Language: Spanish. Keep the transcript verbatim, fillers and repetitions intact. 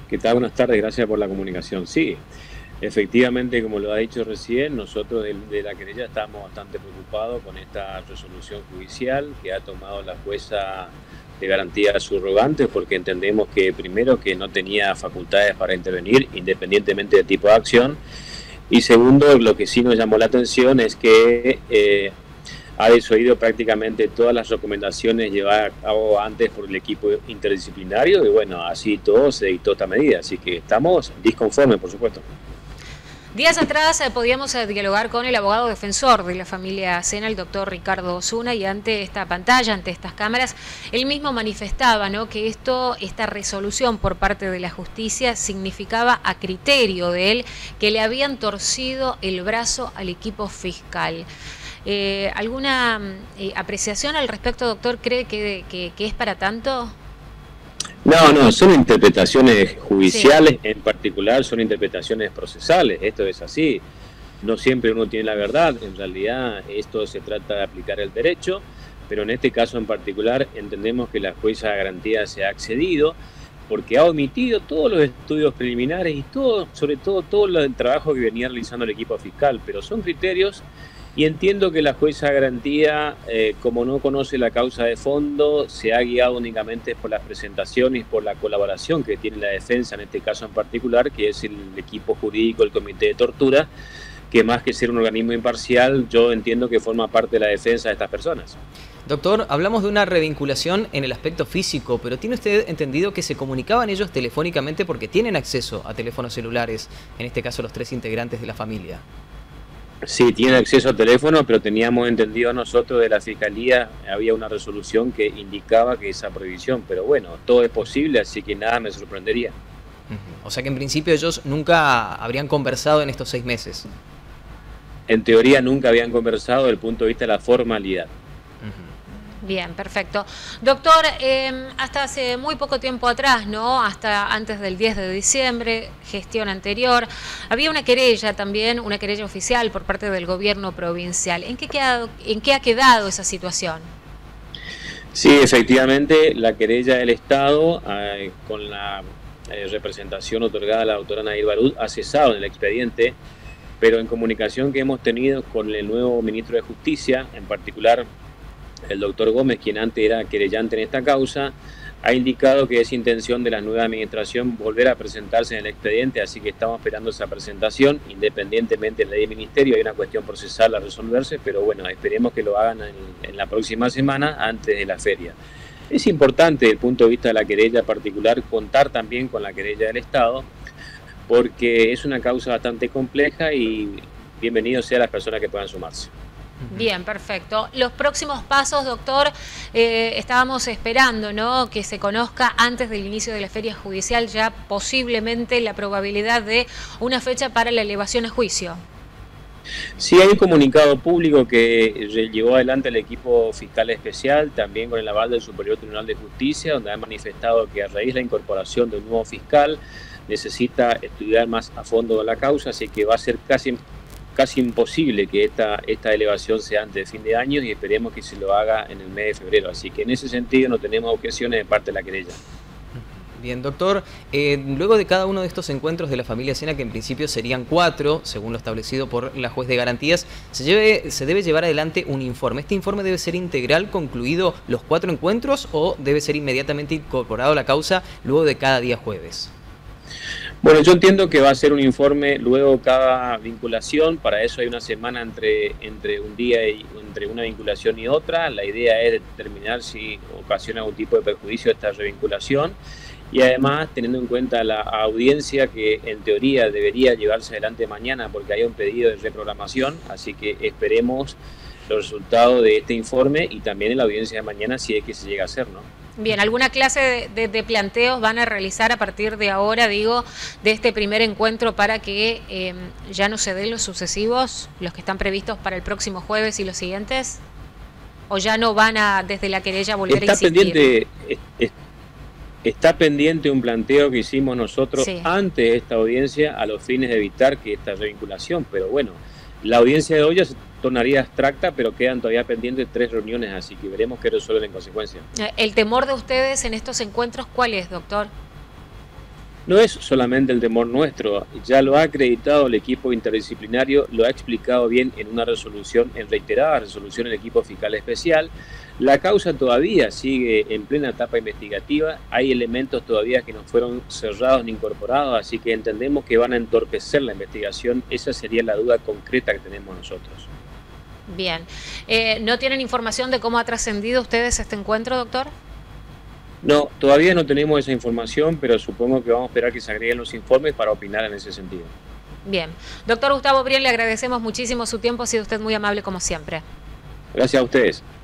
¿Qué tal? Buenas tardes, gracias por la comunicación. Sí, efectivamente, como lo ha dicho recién, nosotros de, de la querella estamos bastante preocupados con esta resolución judicial que ha tomado la jueza de garantía subrogante, porque entendemos que primero que no tenía facultades para intervenir independientemente del tipo de acción, y segundo, lo que sí nos llamó la atención es que eh, ha desoído prácticamente todas las recomendaciones llevadas a cabo antes por el equipo interdisciplinario y bueno, así todo se dictó esta medida, así que estamos disconformes, por supuesto. Días atrás eh, podíamos eh, dialogar con el abogado defensor de la familia Sena, el doctor Ricardo Osuna, y ante esta pantalla, ante estas cámaras, él mismo manifestaba, ¿no?, que esto, esta resolución por parte de la justicia significaba a criterio de él que le habían torcido el brazo al equipo fiscal. Eh, ¿Alguna eh, apreciación al respecto, doctor? ¿Cree que, que, que es para tanto? No, no, son interpretaciones judiciales, sí. En particular son interpretaciones procesales, esto es así. No siempre uno tiene la verdad, en realidad esto se trata de aplicar el derecho, pero en este caso en particular entendemos que la jueza de garantía se ha accedido porque ha omitido todos los estudios preliminares y todo, sobre todo todo el trabajo que venía realizando el equipo fiscal, pero son criterios. Y entiendo que la jueza de garantía, eh, como no conoce la causa de fondo, se ha guiado únicamente por las presentaciones y por la colaboración que tiene la defensa, en este caso en particular, que es el equipo jurídico, el comité de tortura, que más que ser un organismo imparcial, yo entiendo que forma parte de la defensa de estas personas. Doctor, hablamos de una revinculación en el aspecto físico, pero ¿tiene usted entendido que se comunicaban ellos telefónicamente porque tienen acceso a teléfonos celulares, en este caso los tres integrantes de la familia? Sí, tiene acceso al teléfono, pero teníamos entendido nosotros de la Fiscalía, había una resolución que indicaba que esa prohibición, pero bueno, todo es posible, así que nada me sorprendería. O sea que en principio ellos nunca habrían conversado en estos seis meses. En teoría nunca habían conversado desde el punto de vista de la formalidad. Bien, perfecto. Doctor, eh, hasta hace muy poco tiempo atrás, ¿no? Hasta antes del diez de diciembre, gestión anterior, había una querella también, una querella oficial por parte del gobierno provincial. ¿En qué, quedado, en qué ha quedado esa situación? Sí, efectivamente, la querella del Estado, eh, con la eh, representación otorgada a la doctora Nair Barud, ha cesado en el expediente, pero en comunicación que hemos tenido con el nuevo ministro de Justicia, en particular el doctor Gómez, quien antes era querellante en esta causa, ha indicado que es intención de la nueva administración volver a presentarse en el expediente, así que estamos esperando esa presentación, independientemente de la ley del ministerio, hay una cuestión procesal a resolverse, pero bueno, esperemos que lo hagan en, en la próxima semana, antes de la feria. Es importante desde el punto de vista de la querella particular contar también con la querella del Estado, porque es una causa bastante compleja y bienvenidos sean las personas que puedan sumarse. Bien, perfecto. Los próximos pasos, doctor, eh, estábamos esperando, ¿no?, que se conozca antes del inicio de la feria judicial ya posiblemente la probabilidad de una fecha para la elevación a juicio. Sí, hay un comunicado público que llevó adelante el equipo fiscal especial, también con el aval del Superior Tribunal de Justicia, donde ha manifestado que a raíz de la incorporación de un nuevo fiscal necesita estudiar más a fondo la causa, así que va a ser casi... casi imposible que esta, esta elevación sea antes de fin de año y esperemos que se lo haga en el mes de febrero. Así que en ese sentido no tenemos objeciones de parte de la querella. Bien, doctor, eh, luego de cada uno de estos encuentros de la familia Sena, que en principio serían cuatro, según lo establecido por la juez de garantías, se, lleve, se debe llevar adelante un informe. ¿Este informe debe ser integral, concluido los cuatro encuentros, o debe ser inmediatamente incorporado a la causa luego de cada día jueves? Bueno, yo entiendo que va a ser un informe luego cada vinculación, para eso hay una semana entre, entre un día y entre una vinculación y otra. La idea es determinar si ocasiona algún tipo de perjuicio esta revinculación y además teniendo en cuenta la audiencia que en teoría debería llevarse adelante mañana porque hay un pedido de reprogramación, así que esperemos los resultados de este informe y también en la audiencia de mañana si es que se llega a hacer, ¿no? Bien, ¿alguna clase de, de, de planteos van a realizar a partir de ahora, digo, de este primer encuentro para que eh, ya no se den los sucesivos, los que están previstos para el próximo jueves y los siguientes? ¿O ya no van a, desde la querella, volver está a insistir? Pendiente, es, es, está pendiente un planteo que hicimos nosotros sí. antes de esta audiencia a los fines de evitar que esta revinculación, pero bueno, la audiencia de hoy ya se tornaría abstracta, pero quedan todavía pendientes tres reuniones, así que veremos qué resuelven en consecuencia. ¿El temor de ustedes en estos encuentros cuál es, doctor? No es solamente el temor nuestro, ya lo ha acreditado el equipo interdisciplinario, lo ha explicado bien en una resolución, en reiterada resolución el equipo fiscal especial. La causa todavía sigue en plena etapa investigativa, hay elementos todavía que no fueron cerrados ni incorporados, así que entendemos que van a entorpecer la investigación. Esa sería la duda concreta que tenemos nosotros. Bien. Eh, ¿No tienen información de cómo ha trascendido ustedes este encuentro, doctor? No, todavía no tenemos esa información, pero supongo que vamos a esperar que se agreguen los informes para opinar en ese sentido. Bien. Doctor Gustavo Briel, le agradecemos muchísimo su tiempo, ha sido usted muy amable como siempre. Gracias a ustedes.